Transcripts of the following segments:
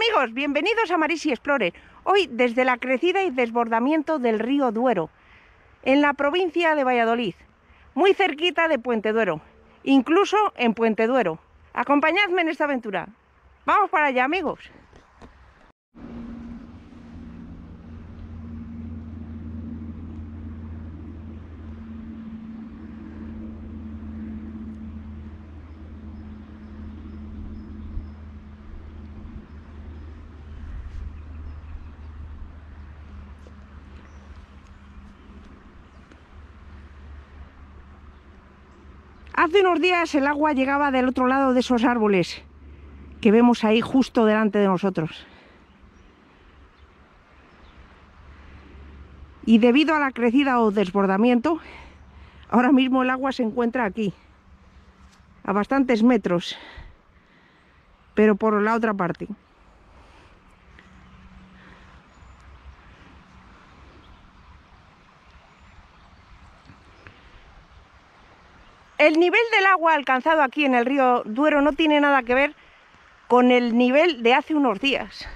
amigos, bienvenidos a Marisi Explorer. Hoy desde la crecida y desbordamiento del río Duero, en la provincia de Valladolid, muy cerquita de Puente Duero, incluso en Puente Duero. Acompañadme en esta aventura. Vamos para allá, amigos. Hace unos días el agua llegaba del otro lado de esos árboles que vemos ahí justo delante de nosotros. Y debido a la crecida o desbordamiento, ahora mismo el agua se encuentra aquí, a bastantes metros, pero por la otra parte. El nivel del agua alcanzado aquí en el río Duero no tiene nada que ver con el nivel de hace unos días.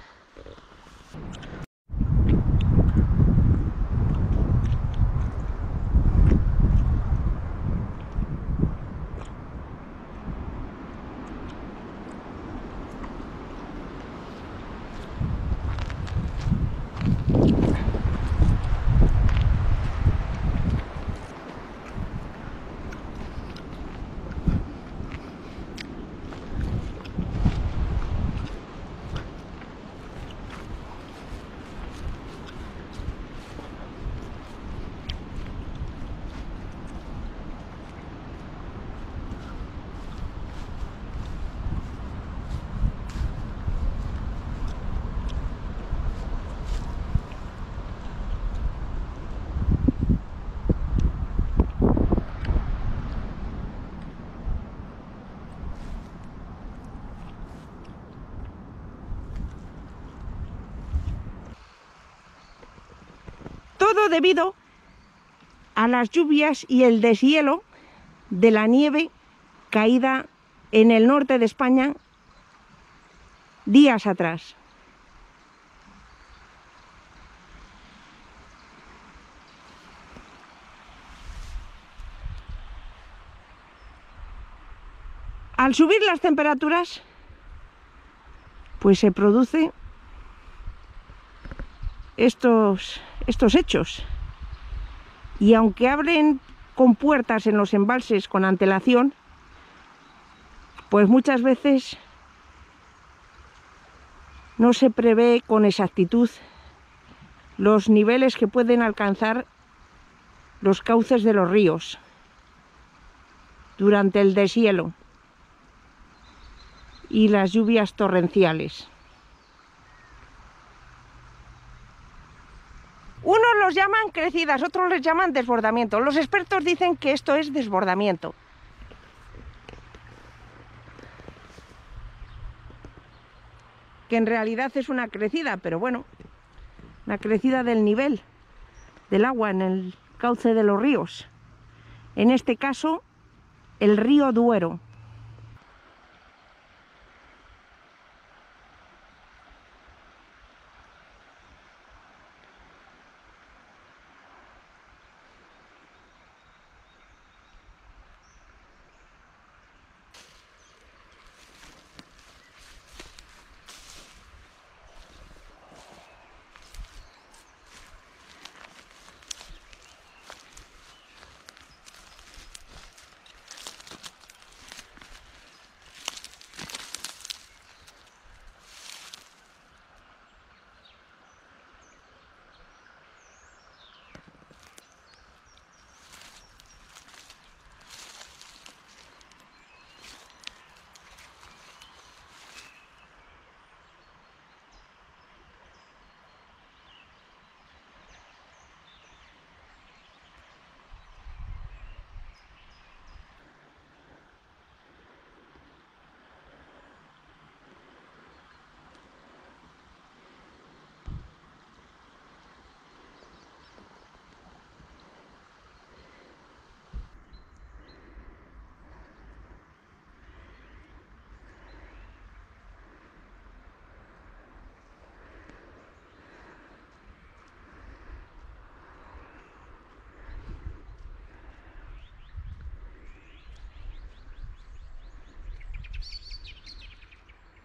Todo debido a las lluvias y el deshielo de la nieve caída en el norte de España días atrás. Al subir las temperaturas, pues se producen estos hechos. Y aunque abren compuertas en los embalses con antelación, pues muchas veces no se prevé con exactitud los niveles que pueden alcanzar los cauces de los ríos durante el deshielo y las lluvias torrenciales. Unos los llaman crecidas, otros les llaman desbordamiento. Los expertos dicen que esto es desbordamiento. Que en realidad es una crecida, pero bueno, una crecida del nivel del agua en el cauce de los ríos. En este caso, el río Duero.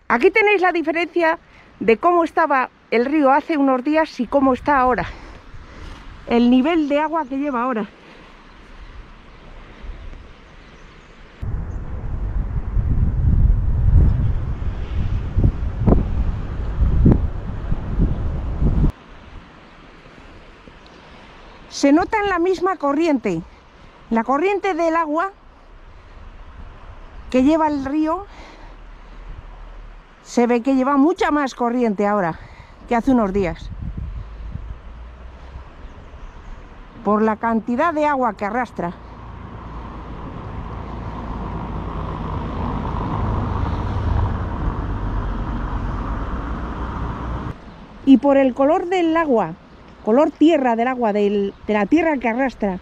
Aquí tenéis la diferencia de cómo estaba el río hace unos días y cómo está ahora. El nivel de agua que lleva ahora. Se nota en la misma corriente. La corriente del agua que lleva el río, se ve que lleva mucha más corriente ahora que hace unos días. Por la cantidad de agua que arrastra. Y por el color del agua, color tierra del agua, de la tierra que arrastra.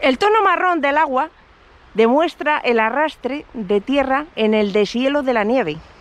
El tono marrón del agua demuestra el arrastre de tierra en el deshielo de la nieve.